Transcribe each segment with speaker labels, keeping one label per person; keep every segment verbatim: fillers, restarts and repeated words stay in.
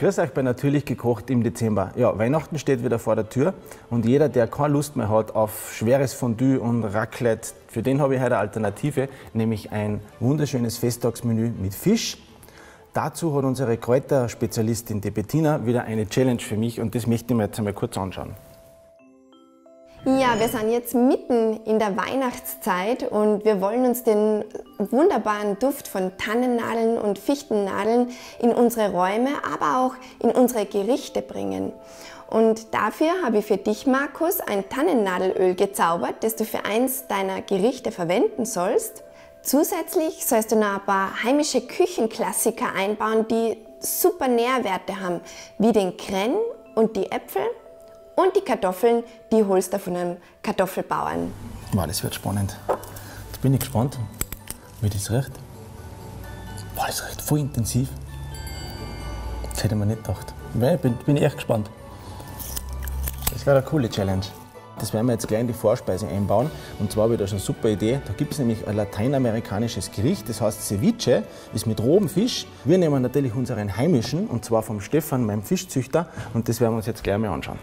Speaker 1: Grüß euch bei Natürlich gekocht im Dezember. Ja, Weihnachten steht wieder vor der Tür und jeder, der keine Lust mehr hat auf schweres Fondue und Raclette, für den habe ich heute eine Alternative, nämlich ein wunderschönes Festtagsmenü mit Fisch. Dazu hat unsere Kräuterspezialistin, die Bettina, wieder eine Challenge für mich und das möchte ich mir jetzt einmal kurz anschauen.
Speaker 2: Ja, wir sind jetzt mitten in der Weihnachtszeit und wir wollen uns den wunderbaren Duft von Tannennadeln und Fichtennadeln in unsere Räume, aber auch in unsere Gerichte bringen. Und dafür habe ich für dich, Markus, ein Tannennadelöl gezaubert, das du für eins deiner Gerichte verwenden sollst. Zusätzlich sollst du noch ein paar heimische Küchenklassiker einbauen, die super Nährwerte haben, wie den Krenn und die Äpfel. Und die Kartoffeln, die holst du von einem Kartoffelbauern.
Speaker 1: Wow, das wird spannend. Jetzt bin ich gespannt, wie das riecht. Wow, das riecht voll intensiv. Das hätte ich mir nicht gedacht. Ich bin, bin echt gespannt. Das wäre eine coole Challenge. Das werden wir jetzt gleich in die Vorspeise einbauen. Und zwar habe ich da schon eine super Idee. Da gibt es nämlich ein lateinamerikanisches Gericht, das heißt Ceviche, ist mit rohem Fisch. Wir nehmen natürlich unseren heimischen, und zwar vom Stefan, meinem Fischzüchter. Und das werden wir uns jetzt gleich mal anschauen.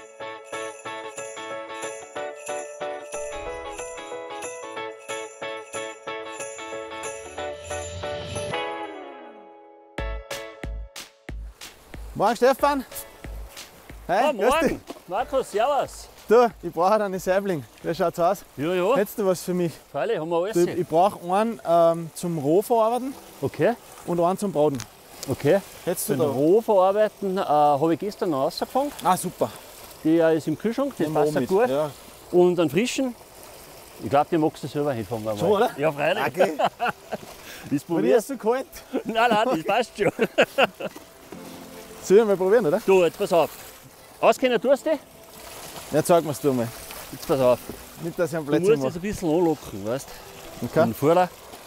Speaker 1: Morgen, Stefan. Hey,
Speaker 3: ah, morgen. Markus, servus.
Speaker 1: Du, ich brauche einen Saibling. Wie schaut's aus?
Speaker 3: Ja, ja.
Speaker 1: Hättest du was für mich?
Speaker 3: Freilich, haben wir alles.
Speaker 1: Du, ich brauche einen ähm, zum Rohverarbeiten
Speaker 3: Okay.
Speaker 1: und einen zum Braten.
Speaker 3: Okay.
Speaker 1: Hättest du
Speaker 3: Zum
Speaker 1: da?
Speaker 3: Rohverarbeiten äh, habe ich gestern noch rausgefangen.
Speaker 1: Ah, super.
Speaker 3: Der ist im Kühlschrank, das
Speaker 1: Nehmen
Speaker 3: passt
Speaker 1: wir
Speaker 3: auch
Speaker 1: mit.
Speaker 3: gut.
Speaker 1: Ja.
Speaker 3: Und einen frischen, ich glaube, den magst du selber hinfangen. einmal.
Speaker 1: So, oder?
Speaker 3: Ja, freilich.
Speaker 1: Okay.
Speaker 3: Das
Speaker 1: Bei dir
Speaker 3: probier.
Speaker 1: ist so kalt.
Speaker 3: Nein, nein, das passt schon.
Speaker 1: Sollen wir mal probieren, oder?
Speaker 3: Du, jetzt pass auf. Auskennen tust du dich?
Speaker 1: Ja, zeig mir's du mal.
Speaker 3: Jetzt pass auf.
Speaker 1: Nicht, dass ich einen
Speaker 3: Du
Speaker 1: Plätzchen
Speaker 3: musst jetzt
Speaker 1: mache.
Speaker 3: ein bisschen anlocken, weißt du?
Speaker 1: Okay.
Speaker 3: Und vorne.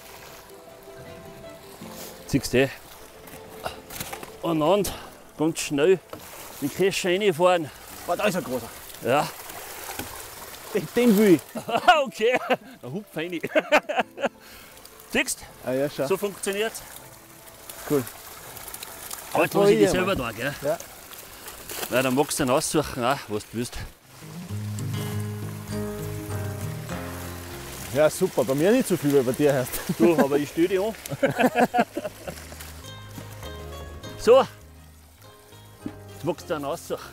Speaker 3: Siehst du eh. Und dann ganz schnell den Kescher reinfahren.
Speaker 1: Oh, da ist ein großer.
Speaker 3: Ja.
Speaker 1: Den, den will ich.
Speaker 3: Okay, dann hupf rein. Siehst
Speaker 1: Ah, ja, schau.
Speaker 3: du, so funktioniert's.
Speaker 1: Cool.
Speaker 3: Aber jetzt
Speaker 1: Das
Speaker 3: lasse ich dich
Speaker 1: probieren wir.
Speaker 3: selber da, gell?
Speaker 1: Ja.
Speaker 3: Weil dann magst du dann aussuchen, auch, was du willst.
Speaker 1: Ja, super. Bei mir nicht so viel, wie bei dir heißt.
Speaker 3: Du, aber ich stelle dich an. So, jetzt magst du dann aussuchen.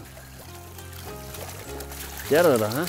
Speaker 3: Der da, ne?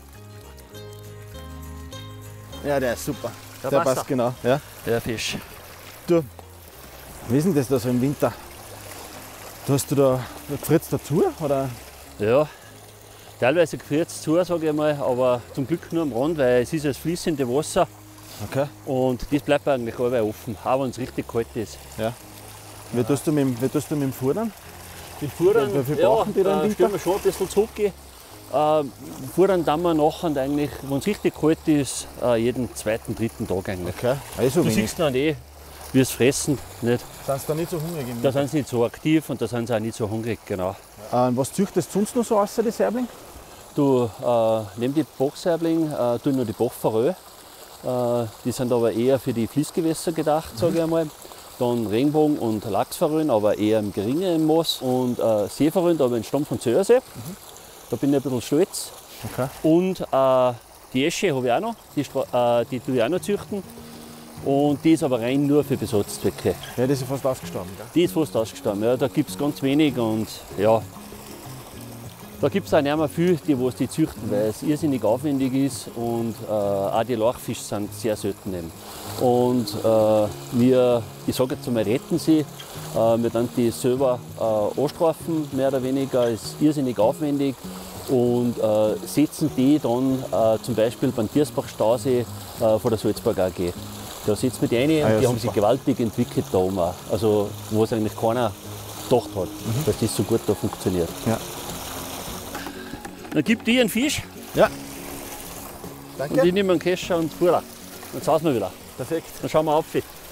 Speaker 1: Ja, der ist super.
Speaker 3: Der
Speaker 1: Der
Speaker 3: passt
Speaker 1: passt
Speaker 3: auch.
Speaker 1: genau. Ja.
Speaker 3: Der Fisch.
Speaker 1: Du, wie ist denn das da so im Winter? Du hast du da, fritzt dazu? Oder?
Speaker 3: Ja, teilweise gefriert es zu, sage ich mal, aber zum Glück nur am Rand, weil es ist das fließende Wasser
Speaker 1: Okay.
Speaker 3: und das bleibt eigentlich allweil offen, auch wenn es richtig kalt ist.
Speaker 1: Ja. Wie tust du mit, dem- wie tust du mit dem Futtern?
Speaker 3: Die Fuhren,
Speaker 1: Wie viel brauchen die dann im
Speaker 3: äh,
Speaker 1: Winter?
Speaker 3: stellen wir schon ein bisschen zurück. Äh, Fuhren dann wir nachher eigentlich, wenn es richtig kalt ist, äh, jeden zweiten, dritten Tag eigentlich.
Speaker 1: Okay. Also
Speaker 3: Du
Speaker 1: wenig.
Speaker 3: siehst dann eh, wie es fressen. Nicht?
Speaker 1: Sind sie da nicht so hungrig im
Speaker 3: Da
Speaker 1: Winter?
Speaker 3: sind sie nicht so aktiv und da sind sie auch nicht so hungrig. Genau.
Speaker 1: Ähm, was züchtest du sonst noch so außer die Saibling?
Speaker 3: Du, äh, neben die Bachsaibling äh, tue ich noch die Bachforelle. Äh, die sind aber eher für die Fließgewässer gedacht, sage ich einmal. Dann Regenbogen und Lachsforellen, aber eher im geringeren Maß. Und äh, Seeforellen, da habe ich einen Stamm von Zöersee. Da bin ich ein bisschen stolz.
Speaker 1: Okay.
Speaker 3: Und äh, die Esche habe ich auch noch, die, Stra- äh, die tue ich auch noch züchten. Und die ist aber rein nur für Besatzzwecke.
Speaker 1: Ja, das ist fast ausgestorben. Gell?
Speaker 3: Die ist fast ausgestorben. Ja, da gibt es ganz wenig und ja, da gibt es auch nicht mehr viel, die was die züchten, weil es irrsinnig aufwendig ist und äh, auch die Lachfische sind sehr selten. Eben. Und äh, wir, ich sage jetzt einmal, retten sie. Äh, wir dann die selber äh, anstrafen, mehr oder weniger, ist irrsinnig aufwendig. Und äh, setzen die dann äh, zum Beispiel beim Tiersbach-Stausee äh, von der Salzburg A G. Da setzen wir die rein
Speaker 1: Ah ja,
Speaker 3: und die haben
Speaker 1: super.
Speaker 3: sich gewaltig entwickelt da oben auch. Also, was eigentlich keiner gedacht hat, dass das so gut da funktioniert.
Speaker 1: Ja.
Speaker 3: Dann gib dir einen Fisch
Speaker 1: Ja.
Speaker 3: und
Speaker 1: Danke.
Speaker 3: ich nehme einen Kescher und Fuhrer. Dann sausen wir wieder.
Speaker 1: Perfekt.
Speaker 3: Dann schauen wir auf.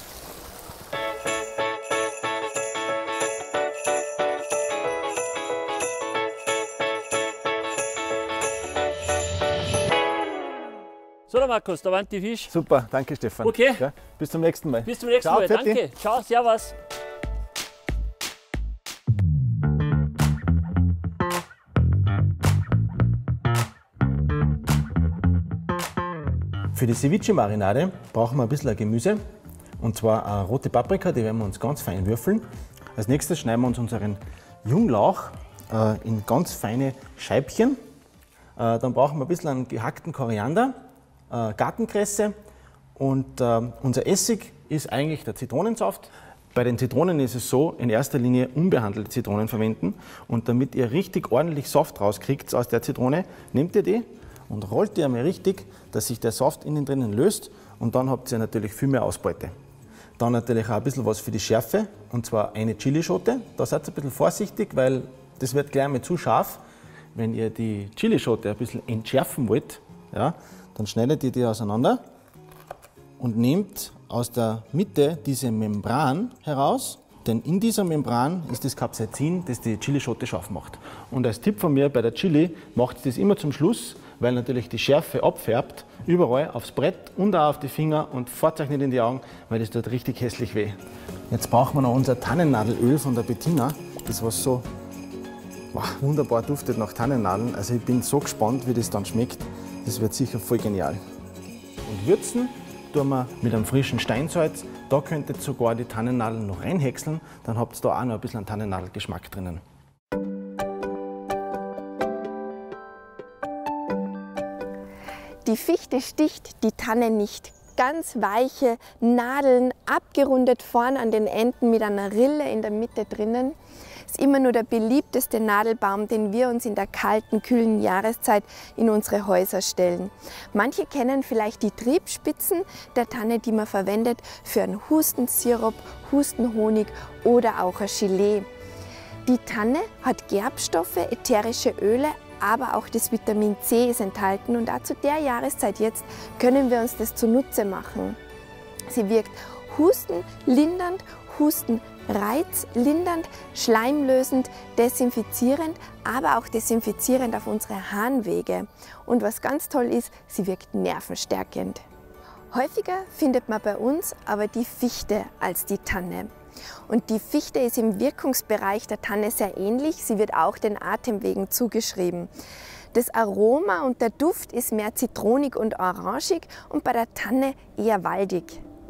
Speaker 3: So, der Markus, da waren die Fische.
Speaker 1: Super, danke Stefan.
Speaker 3: Okay.
Speaker 1: Ja, bis zum nächsten Mal.
Speaker 3: Bis zum nächsten
Speaker 1: Ciao,
Speaker 3: Mal.
Speaker 1: Pfiatti.
Speaker 3: Danke. Ciao, servus.
Speaker 1: Für die Ceviche-Marinade brauchen wir ein bisschen Gemüse, und zwar eine rote Paprika, die werden wir uns ganz fein würfeln. Als nächstes schneiden wir uns unseren Junglauch äh, in ganz feine Scheibchen. Äh, dann brauchen wir ein bisschen einen gehackten Koriander, äh, Gartenkresse und äh, unser Essig ist eigentlich der Zitronensaft. Bei den Zitronen ist es so, in erster Linie unbehandelte Zitronen verwenden, und damit ihr richtig ordentlich Saft rauskriegt aus der Zitrone, nehmt ihr die und rollt die einmal richtig, dass sich der Saft innen drinnen löst, und dann habt ihr natürlich viel mehr Ausbeute. Dann natürlich auch ein bisschen was für die Schärfe, und zwar eine Chilischote. Da seid ihr ein bisschen vorsichtig, weil das wird gleich mal zu scharf. Wenn ihr die Chilischote ein bisschen entschärfen wollt, ja, dann schneidet ihr die auseinander und nehmt aus der Mitte diese Membran heraus, denn in dieser Membran ist das Capsaicin, das die Chilischote scharf macht. Und als Tipp von mir bei der Chili, macht das immer zum Schluss, weil natürlich die Schärfe abfärbt, überall aufs Brett und auch auf die Finger, und fahrt euch nicht in die Augen, weil das tut richtig hässlich weh. Jetzt brauchen wir noch unser Tannennadelöl von der Bettina, das was so wow, wunderbar duftet nach Tannennadeln. Also ich bin so gespannt, wie das dann schmeckt. Das wird sicher voll genial. Und würzen tun wir mit einem frischen Steinsalz. Da könnt ihr sogar die Tannennadeln noch reinhäckseln, dann habt ihr da auch noch ein bisschen einen Tannennadelgeschmack drinnen.
Speaker 2: Die Fichte sticht die Tanne nicht. Ganz weiche Nadeln, abgerundet vorn an den Enden mit einer Rille in der Mitte drinnen. Ist immer nur der beliebteste Nadelbaum, den wir uns in der kalten, kühlen Jahreszeit in unsere Häuser stellen. Manche kennen vielleicht die Triebspitzen der Tanne, die man verwendet für einen Hustensirup, Hustenhonig oder auch ein Gelee. Die Tanne hat Gerbstoffe, ätherische Öle, aber auch das Vitamin C ist enthalten, und auch zu der Jahreszeit jetzt können wir uns das zunutze machen. Sie wirkt hustenlindernd, hustenreizlindernd, schleimlösend, desinfizierend, aber auch desinfizierend auf unsere Harnwege. Und was ganz toll ist, sie wirkt nervenstärkend. Häufiger findet man bei uns aber die Fichte als die Tanne. Und die Fichte ist im Wirkungsbereich der Tanne sehr ähnlich. Sie wird auch den Atemwegen zugeschrieben. Das Aroma und der Duft ist mehr zitronig und orangig und bei der Tanne eher waldig.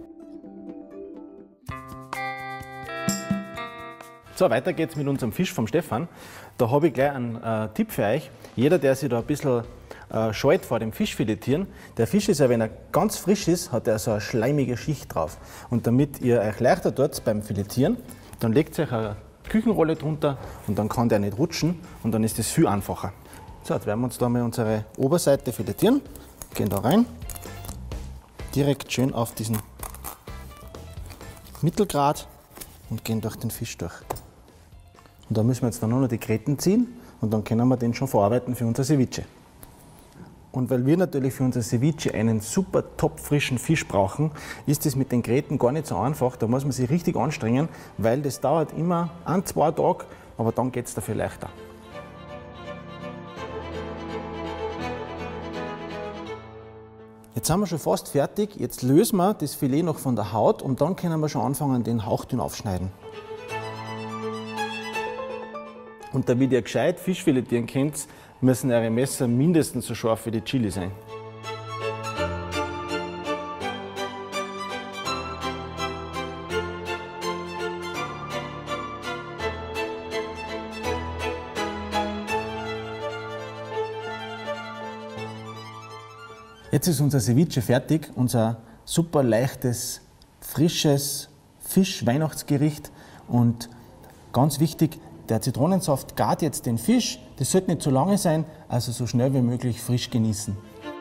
Speaker 1: So, weiter geht's mit unserem Fisch vom Stefan. Da habe ich gleich einen äh, Tipp für euch. Jeder, der sich da ein bisschen äh, scheut vor dem Fischfiletieren, der Fisch ist ja, wenn er ganz frisch ist, hat er so eine schleimige Schicht drauf. Und damit ihr euch leichter tut beim Filetieren, dann legt ihr euch eine Küchenrolle drunter und dann kann der nicht rutschen und dann ist das viel einfacher. So, jetzt werden wir uns da mal unsere Oberseite filetieren. Gehen da rein, direkt schön auf diesen Mittelgrad und gehen durch den Fisch durch. Und da müssen wir jetzt dann nur noch die Gräten ziehen und dann können wir den schon verarbeiten für unser Ceviche. Und weil wir natürlich für unser Ceviche einen super top frischen Fisch brauchen, ist es mit den Gräten gar nicht so einfach. Da muss man sich richtig anstrengen, weil das dauert immer ein, zwei Tage, aber dann geht es dafür leichter. Jetzt sind wir schon fast fertig. Jetzt lösen wir das Filet noch von der Haut und dann können wir schon anfangen, den hauchdünn aufschneiden. Und damit ihr gescheit Fisch filetieren könnt, müssen eure Messer mindestens so scharf wie die Chili sein. Jetzt ist unser Ceviche fertig, unser super leichtes, frisches Fisch-Weihnachtsgericht. Und ganz wichtig, der Zitronensaft gart jetzt den Fisch. Das sollte nicht zu lange sein, also so schnell wie möglich frisch genießen.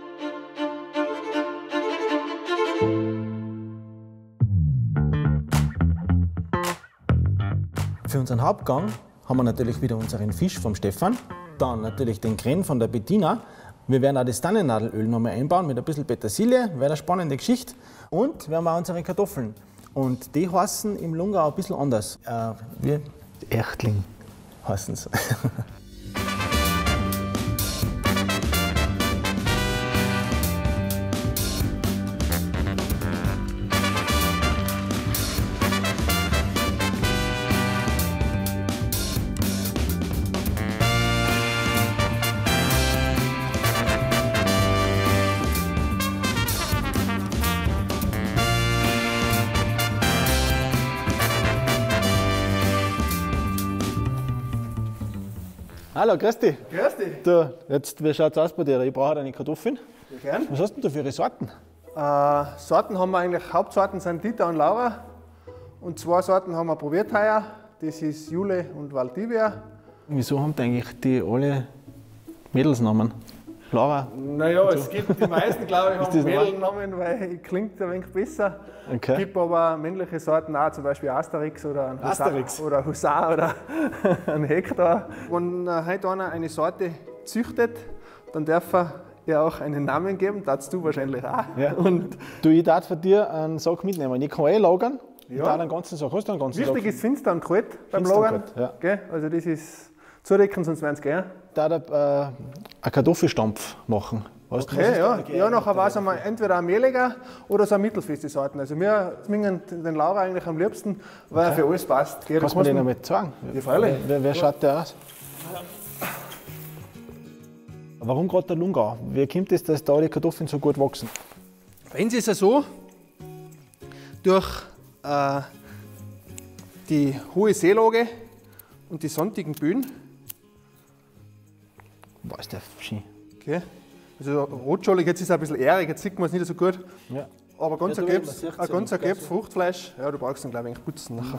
Speaker 1: Für unseren Hauptgang haben wir natürlich wieder unseren Fisch vom Stefan, dann natürlich den Creme von der Bettina. Wir werden auch das Tannennadelöl noch mal einbauen mit ein bisschen Petersilie, wäre eine spannende Geschichte. Und wir haben auch unsere Kartoffeln. Und die heißen im Lungau ein bisschen anders. Äh, wie Erchtling heißen sie. Hallo, grüß dich.
Speaker 4: Grüß dich.
Speaker 1: Du, jetzt, wie schaut es aus bei dir? Ich brauche deine Kartoffeln.
Speaker 4: Ja, gern.
Speaker 1: Was hast denn du für ihre Sorten?
Speaker 4: Äh, Sorten haben wir eigentlich, Hauptsorten sind Dieter und Laura. Und zwei Sorten haben wir probiert heuer. Das ist Jule und Valdivia.
Speaker 1: Wieso haben die eigentlich die alle Mädelsnamen? Laura?
Speaker 4: Naja, es gibt die meisten, glaube ich,
Speaker 1: Ist
Speaker 4: haben
Speaker 1: das wahr?
Speaker 4: Mädelnamen, weil es klingt ein wenig besser.
Speaker 1: Okay.
Speaker 4: Es gibt aber männliche Sorten auch, zum Beispiel Asterix oder ein Husar,
Speaker 1: Asterix.
Speaker 4: oder Husar oder ein Hektor. Wenn äh, heute einer eine Sorte züchtet, dann darf er ihr auch einen Namen geben, das du wahrscheinlich auch.
Speaker 1: Ja. Und du, ich darf von dir einen Sack mitnehmen. Ich kann eh lagern.
Speaker 4: Ja.
Speaker 1: Ich darf einen ganzen Sack. Hast du einen ganzen
Speaker 4: Wichtig
Speaker 1: Sack?
Speaker 4: ist finster und kalt beim
Speaker 1: Finster und
Speaker 4: Lagern.
Speaker 1: kalt, ja.
Speaker 4: Gell? Also das ist zudecken, sonst werden sie gehen.
Speaker 1: Ich darf äh, einen Kartoffelstampf machen. Weißt du, was
Speaker 4: Okay,
Speaker 1: ist
Speaker 4: ja.
Speaker 1: da
Speaker 4: Ja, nachher war es einmal entweder ein mehliger oder so eine mittelfeste Sorten. Also wir zwingen den Laura eigentlich am liebsten, weil er für alles passt. Gell?
Speaker 1: Kannst
Speaker 4: Das
Speaker 1: du mir den
Speaker 4: muss man-
Speaker 1: einmal zeigen?
Speaker 4: Ja, freilich.
Speaker 1: Wer, wer schaut der aus? Warum gerade der Lungau? Wie kommt es, dass da die Kartoffeln so gut wachsen?
Speaker 4: Bei uns ist es so, durch äh, die hohe Seelage und die sandigen Böden,
Speaker 1: Boah, ist der schön.
Speaker 4: okay, also rotscholig, jetzt ist es ein bisschen ährig, jetzt sieht man es nicht so gut,
Speaker 1: Ja.
Speaker 4: aber ganz
Speaker 1: Ja,
Speaker 4: ein
Speaker 1: du,
Speaker 4: gelbes,
Speaker 1: man sieht's
Speaker 4: ein
Speaker 1: ja
Speaker 4: ganz
Speaker 1: nicht,
Speaker 4: ein gelbes
Speaker 1: gell,
Speaker 4: Fruchtfleisch, ja, du brauchst dann glaube ich eigentlich putzen nachher.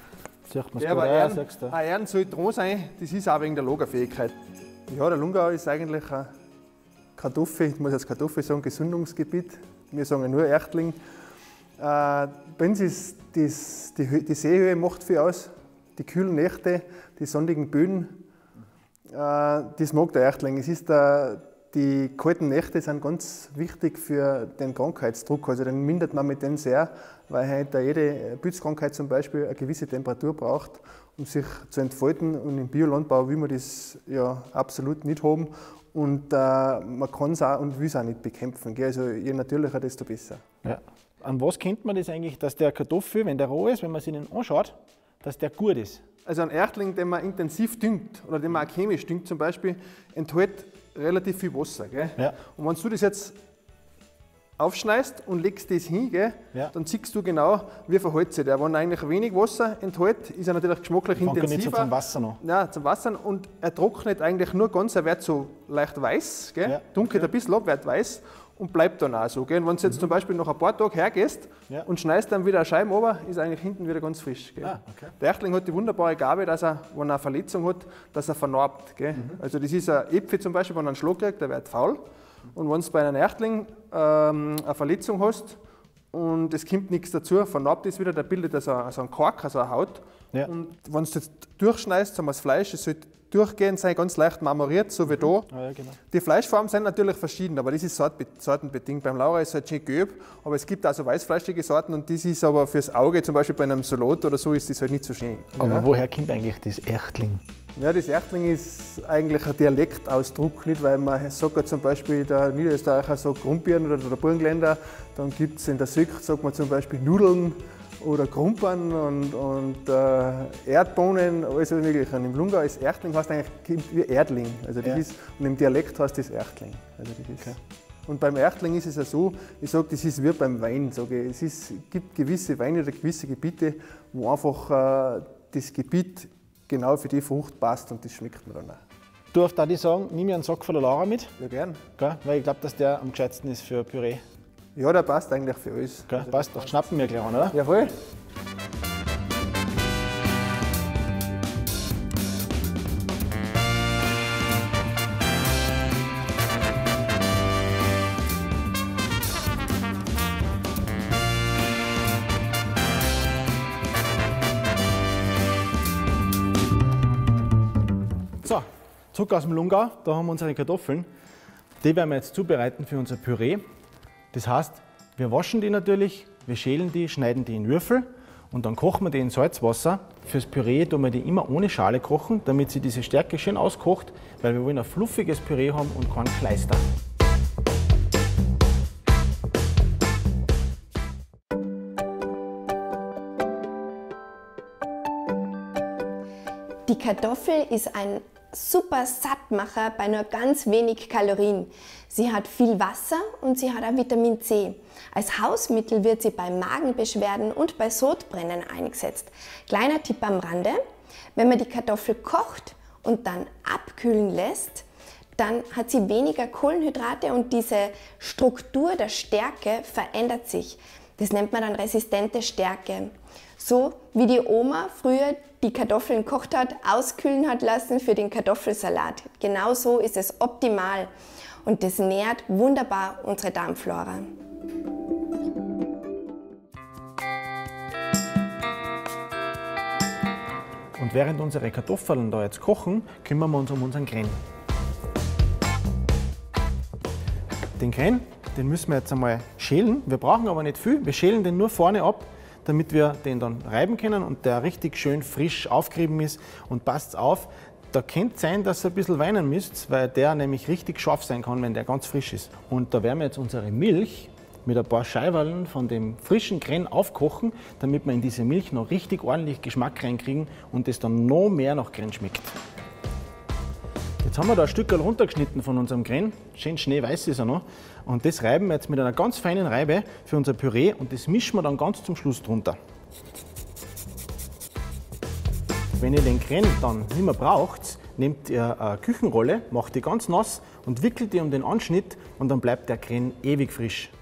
Speaker 1: Sieht man es
Speaker 4: Ja,
Speaker 1: gut
Speaker 4: aber
Speaker 1: aus,
Speaker 4: Ehren,
Speaker 1: sagst du.
Speaker 4: ein Ehren soll dran sein, das ist auch wegen der Lagerfähigkeit. Ja, der Lungau ist eigentlich ein Kartoffel, ich muss jetzt Kartoffel sagen, Gesundungsgebiet. Wir sagen ja nur Erchtling. Äh, bei uns ist das, die, Hö- die Seehöhe macht viel aus, die kühlen Nächte, die sonnigen Böden. Äh, das mag der Erchtling. Es ist der, die kalten Nächte sind ganz wichtig für den Krankheitsdruck. Also den mindert man mit dem sehr, weil halt jede Pilzkrankheit zum Beispiel eine gewisse Temperatur braucht, um sich zu entfalten. Und im Biolandbau will man das ja absolut nicht haben. Und äh, man kann es auch und will es auch nicht bekämpfen. Gell? Also je natürlicher, desto besser.
Speaker 1: Ja. An was kennt man das eigentlich, dass der Kartoffel, wenn der roh ist, wenn man sich den anschaut, dass der gut ist?
Speaker 4: Also ein Erchtling, den man intensiv düngt oder den man auch chemisch düngt zum Beispiel, enthält relativ viel Wasser. Gell?
Speaker 1: Ja.
Speaker 4: Und wenn du das jetzt aufschneidest und legst das hin, gell,
Speaker 1: Ja.
Speaker 4: dann siehst du genau, wie verhält sich der. Wenn er eigentlich wenig Wasser enthält, ist er natürlich geschmacklich
Speaker 1: Fängt er
Speaker 4: intensiver.
Speaker 1: nicht so zum Wasser noch.
Speaker 4: Nein, zum Wasser. Und er trocknet eigentlich nur ganz, er wird so leicht weiß, gell?
Speaker 1: Ja.
Speaker 4: dunkelt ein bisschen ab, wird weiß und bleibt dann auch so. Gell? Und wenn du jetzt zum Beispiel nach ein paar Tagen hergehst
Speaker 1: Ja.
Speaker 4: und schneidest dann wieder eine Scheibe runter, ist er eigentlich hinten wieder ganz frisch. Gell?
Speaker 1: Ah, okay.
Speaker 4: Der Erchtling hat die wunderbare Gabe, dass er, wenn er eine Verletzung hat, dass er vernarbt. Gell?
Speaker 1: Mhm.
Speaker 4: Also das ist ein Äpfel zum Beispiel, wenn er einen Schlag kriegt, der wird faul. Und wenn du bei einem Erchtling ähm, eine Verletzung hast und es kommt nichts dazu, vernarbt es wieder, der bildet also, also einen Kork, also eine Haut.
Speaker 1: Ja.
Speaker 4: Und wenn du jetzt durchschneidest, sagen wir das Fleisch, es sollte durchgehend sein, ganz leicht marmoriert, so wie da.
Speaker 1: Ah, ja, genau.
Speaker 4: Die Fleischfarben sind natürlich verschieden, aber das ist sortbe- sortenbedingt. Beim Laura ist es halt schön gelb, aber es gibt auch so weißfleischige Sorten und das ist aber fürs Auge, zum Beispiel bei einem Salat oder so, ist das halt nicht so schön.
Speaker 1: Aber
Speaker 4: ja.
Speaker 1: woher kommt eigentlich das Erchtling?
Speaker 4: Ja, das Erchtling ist eigentlich ein Dialektausdruck, nicht? Weil man sagt ja zum Beispiel, der Niederösterreicher sagt Grumpieren oder der Burgenländer, dann gibt es in der Süd, sagt man zum Beispiel Nudeln oder Krumpern und, und äh, Erdbohnen, alles mögliche. Und im Lungau ist Erchtling heißt eigentlich klingt wie Erdling. Also das
Speaker 1: Ja.
Speaker 4: ist, und im Dialekt heißt das Erchtling. Also das ist,
Speaker 1: Okay.
Speaker 4: Und beim Erchtling ist es ja so, ich sage, das ist wie beim Wein. Sage ich. Es ist, gibt gewisse Weine oder gewisse Gebiete, wo einfach äh, das Gebiet genau für die Frucht passt und das schmeckt man dann auch.
Speaker 1: Du darfst ich sagen, nimm mir einen Sack von der Laura mit,
Speaker 4: Ja, gern.
Speaker 1: gell? Weil ich glaube, dass der am gescheitsten ist für Püree.
Speaker 4: Ja, der passt eigentlich für alles.
Speaker 1: Gell? Passt, doch schnappen wir gleich an, oder?
Speaker 4: Jawohl.
Speaker 1: So, zurück aus dem Lungau, da haben wir unsere Kartoffeln. Die werden wir jetzt zubereiten für unser Püree. Das heißt, wir waschen die natürlich, wir schälen die, schneiden die in Würfel und dann kochen wir die in Salzwasser. Fürs Püree tun wir die immer ohne Schale kochen, damit sie diese Stärke schön auskocht, weil wir wollen ein fluffiges Püree haben und kein Kleister.
Speaker 2: Die Kartoffel ist ein super Sattmacher bei nur ganz wenig Kalorien. Sie hat viel Wasser und sie hat auch Vitamin C. Als Hausmittel wird sie bei Magenbeschwerden und bei Sodbrennen eingesetzt. Kleiner Tipp am Rande: Wenn man die Kartoffel kocht und dann abkühlen lässt, dann hat sie weniger Kohlenhydrate und diese Struktur der Stärke verändert sich. Das nennt man dann resistente Stärke. So wie die Oma früher die Kartoffeln gekocht hat, auskühlen hat lassen für den Kartoffelsalat. Genau so ist es optimal und das nährt wunderbar unsere Darmflora.
Speaker 1: Und während unsere Kartoffeln da jetzt kochen, kümmern wir uns um unseren Kren. Den Kren, den müssen wir jetzt einmal schälen. Wir brauchen aber nicht viel, wir schälen den nur vorne ab, damit wir den dann reiben können und der richtig schön frisch aufgerieben ist. Und passt auf, da könnte sein, dass ihr ein bisschen weinen müsst, weil der nämlich richtig scharf sein kann, wenn der ganz frisch ist. Und da werden wir jetzt unsere Milch mit ein paar Scheiberln von dem frischen Kren aufkochen, damit wir in diese Milch noch richtig ordentlich Geschmack reinkriegen und es dann noch mehr nach Kren schmeckt. Jetzt haben wir da ein Stück runtergeschnitten von unserem Kren, schön schneeweiß ist er noch. Und das reiben wir jetzt mit einer ganz feinen Reibe für unser Püree und das mischen wir dann ganz zum Schluss drunter. Wenn ihr den Kren dann nicht mehr braucht, nehmt ihr eine Küchenrolle, macht die ganz nass und wickelt die um den Anschnitt und dann bleibt der Kren ewig frisch.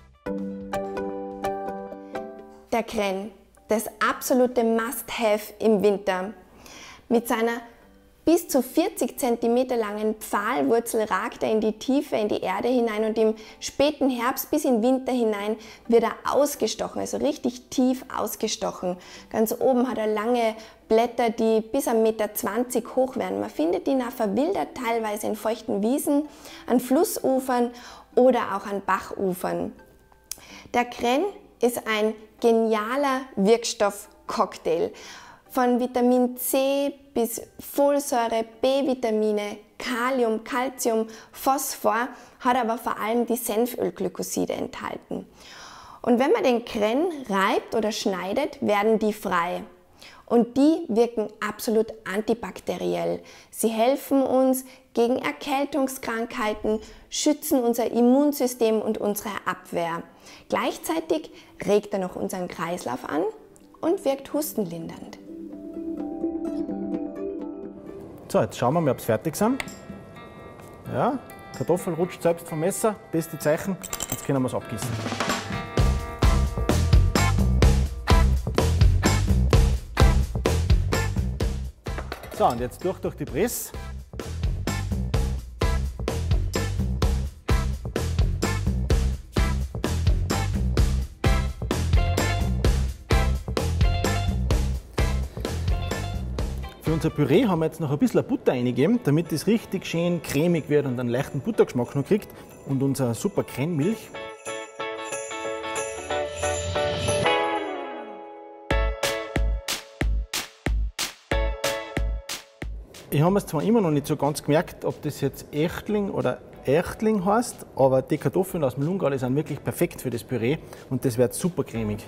Speaker 2: Der Kren, das absolute Must-Have im Winter. Mit seiner bis zu vierzig Zentimeter langen Pfahlwurzel ragt er in die Tiefe, in die Erde hinein und im späten Herbst bis in Winter hinein wird er ausgestochen, also richtig tief ausgestochen. Ganz oben hat er lange Blätter, die bis ein Meter zwanzig hoch werden. Man findet ihn auch verwildert, teilweise in feuchten Wiesen, an Flussufern oder auch an Bachufern. Der Kren ist ein genialer Wirkstoffcocktail. Von Vitamin C bis Folsäure, B-Vitamine, Kalium, Calcium, Phosphor, hat aber vor allem die Senfölglykoside enthalten. Und wenn man den Kren reibt oder schneidet, werden die frei. Und die wirken absolut antibakteriell. Sie helfen uns gegen Erkältungskrankheiten, schützen unser Immunsystem und unsere Abwehr. Gleichzeitig regt er noch unseren Kreislauf an und wirkt hustenlindernd.
Speaker 1: So, jetzt schauen wir mal, ob es fertig sind. Ja, Kartoffel rutscht selbst vom Messer, beste Zeichen. Jetzt können wir es abgießen. So, und jetzt durch durch die Presse. Für unser Püree haben wir jetzt noch ein bisschen Butter reingegeben, damit es richtig schön cremig wird und einen leichten Buttergeschmack noch kriegt. Und unser super Krenmilch. Ich habe es zwar immer noch nicht so ganz gemerkt, ob das jetzt Echtling oder Erchtling heißt, aber die Kartoffeln aus dem Lungau sind wirklich perfekt für das Püree und das wird super cremig.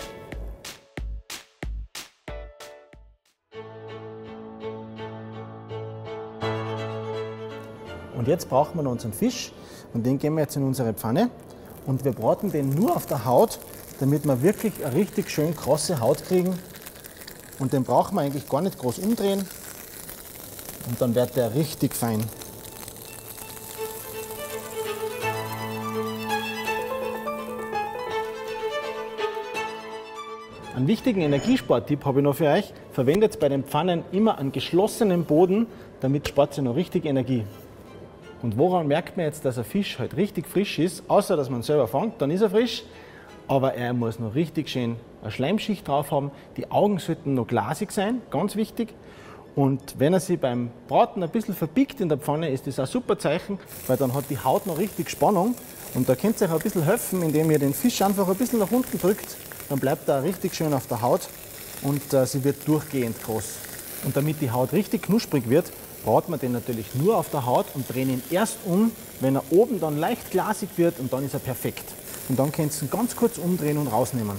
Speaker 1: Und jetzt brauchen wir noch unseren Fisch und den geben wir jetzt in unsere Pfanne und wir braten den nur auf der Haut, damit wir wirklich eine richtig schön krosse Haut kriegen. Und den brauchen wir eigentlich gar nicht groß umdrehen und dann wird der richtig fein. Einen wichtigen Energiespartipp habe ich noch für euch. Verwendet bei den Pfannen immer einen geschlossenen Boden, damit spart ihr noch richtig Energie. Und woran merkt man jetzt, dass ein Fisch halt richtig frisch ist? Außer, dass man ihn selber fängt, dann ist er frisch. Aber er muss noch richtig schön eine Schleimschicht drauf haben. Die Augen sollten noch glasig sein, ganz wichtig. Und wenn er sich beim Braten ein bisschen verbiegt in der Pfanne, ist das ein super Zeichen, weil dann hat die Haut noch richtig Spannung. Und da könnt ihr euch ein bisschen helfen, indem ihr den Fisch einfach ein bisschen nach unten drückt. Dann bleibt er richtig schön auf der Haut und äh, sie wird durchgehend kross. Und damit die Haut richtig knusprig wird, braten wir den natürlich nur auf der Haut und drehen ihn erst um, wenn er oben dann leicht glasig wird und dann ist er perfekt. Und dann könnt ihr ihn ganz kurz umdrehen und rausnehmen.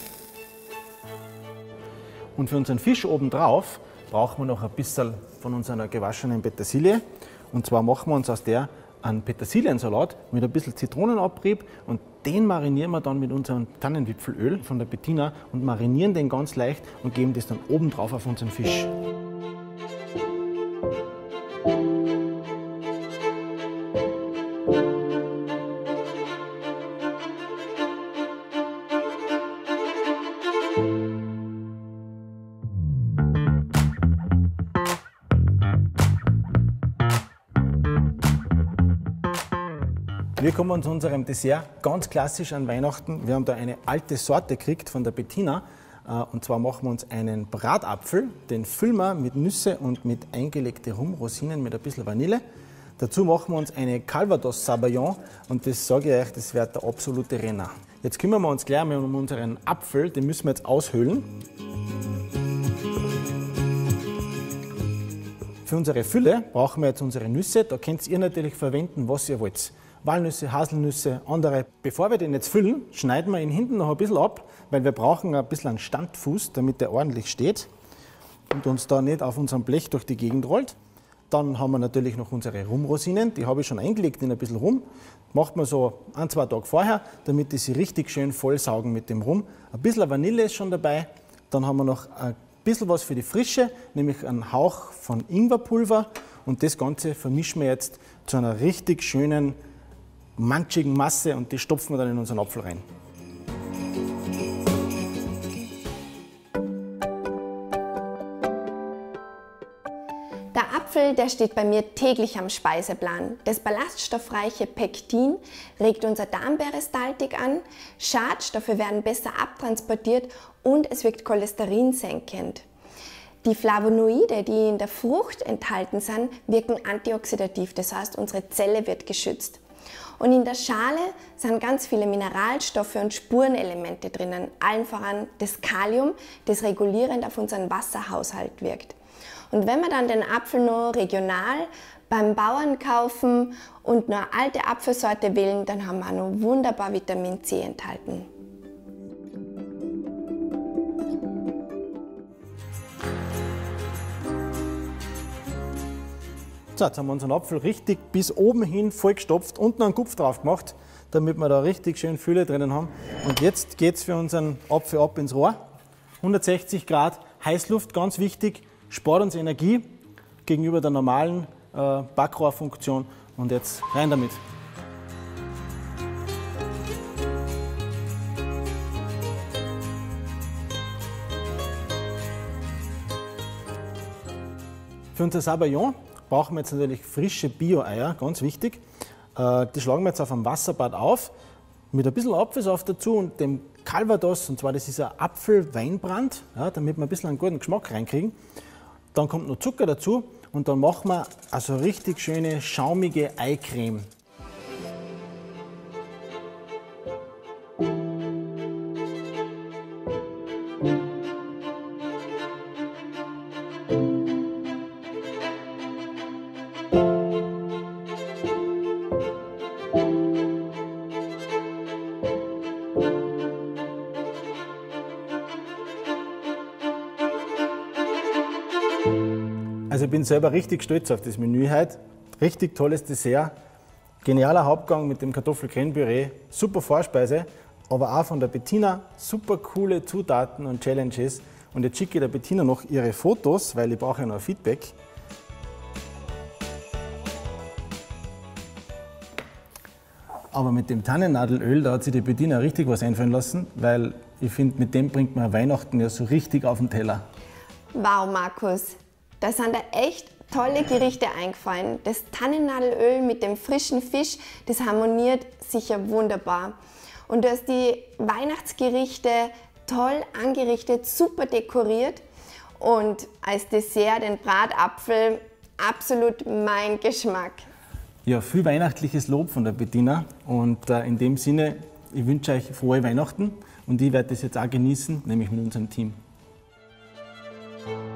Speaker 1: Und für unseren Fisch obendrauf brauchen wir noch ein bisschen von unserer gewaschenen Petersilie. Und zwar machen wir uns aus der einen Petersiliensalat mit ein bisschen Zitronenabrieb und den marinieren wir dann mit unserem Tannenwipfelöl von der Bettina und marinieren den ganz leicht und geben das dann obendrauf auf unseren Fisch. Thank you. Wir kommen zu unserem Dessert, ganz klassisch an Weihnachten. Wir haben da eine alte Sorte gekriegt von der Bettina. Und zwar machen wir uns einen Bratapfel, den füllen wir mit Nüsse und mit eingelegte Rumrosinen mit ein bisschen Vanille. Dazu machen wir uns eine Calvados Sabayon und das sage ich euch, das wird der absolute Renner. Jetzt kümmern wir uns gleich mal um unseren Apfel, den müssen wir jetzt aushöhlen. Für unsere Fülle brauchen wir jetzt unsere Nüsse, da könnt ihr natürlich verwenden, was ihr wollt. Walnüsse, Haselnüsse, andere. Bevor wir den jetzt füllen, schneiden wir ihn hinten noch ein bisschen ab, weil wir brauchen ein bisschen einen Standfuß, damit der ordentlich steht und uns da nicht auf unserem Blech durch die Gegend rollt. Dann haben wir natürlich noch unsere Rumrosinen, die habe ich schon eingelegt in ein bisschen Rum. Macht man so ein, zwei Tage vorher, damit die sie richtig schön vollsaugen mit dem Rum. Ein bisschen Vanille ist schon dabei. Dann haben wir noch ein bisschen was für die Frische, nämlich einen Hauch von Ingwerpulver. Und das Ganze vermischen wir jetzt zu einer richtig schönen, manchigen Masse und die stopfen wir dann in unseren Apfel rein.
Speaker 2: Der Apfel, der steht bei mir täglich am Speiseplan. Das ballaststoffreiche Pektin regt unser Darmperistaltik an, Schadstoffe werden besser abtransportiert und es wirkt cholesterinsenkend. Die Flavonoide, die in der Frucht enthalten sind, wirken antioxidativ, das heißt, unsere Zelle wird geschützt. Und in der Schale sind ganz viele Mineralstoffe und Spurenelemente drinnen, allen voran das Kalium, das regulierend auf unseren Wasserhaushalt wirkt. Und wenn wir dann den Apfel noch regional beim Bauern kaufen und nur eine alte Apfelsorte wählen, dann haben wir auch noch wunderbar Vitamin C enthalten.
Speaker 1: So, jetzt haben wir unseren Apfel richtig bis oben hin vollgestopft und noch einen Kupf drauf gemacht, damit wir da richtig schön Fülle drinnen haben. Und jetzt geht es für unseren Apfel ab ins Rohr. hundertsechzig Grad, Heißluft, ganz wichtig, spart uns Energie gegenüber der normalen äh, Backrohrfunktion. Und jetzt rein damit. Für unser Sabayon brauchen wir jetzt natürlich frische Bio-Eier, ganz wichtig. Die schlagen wir jetzt auf einem Wasserbad auf, mit ein bisschen Apfelsaft dazu und dem Calvados, und zwar das ist ein Apfel-Weinbrand, ja, damit wir ein bisschen einen guten Geschmack reinkriegen. Dann kommt noch Zucker dazu und dann machen wir also richtig schöne, schaumige Eicreme. Also ich bin selber richtig stolz auf das Menü heute. Richtig tolles Dessert, genialer Hauptgang mit dem Kartoffel-Creme-Püree, super Vorspeise, aber auch von der Bettina super coole Zutaten und Challenges. Und jetzt schicke ich der Bettina noch ihre Fotos, weil ich brauche ja noch ein Feedback. Aber mit dem Tannennadelöl, da hat sich die Bettina richtig was einfallen lassen, weil ich finde, mit dem bringt man Weihnachten ja so richtig auf den Teller.
Speaker 2: Wow, Markus, da sind da echt tolle Gerichte eingefallen. Das Tannennadelöl mit dem frischen Fisch, das harmoniert sicher wunderbar. Und du hast die Weihnachtsgerichte toll angerichtet, super dekoriert und als Dessert den Bratapfel, absolut mein Geschmack.
Speaker 1: Ja, viel weihnachtliches Lob von der Bettina und äh, in dem Sinne, ich wünsche euch frohe Weihnachten und ich werde das jetzt auch genießen, nämlich mit unserem Team.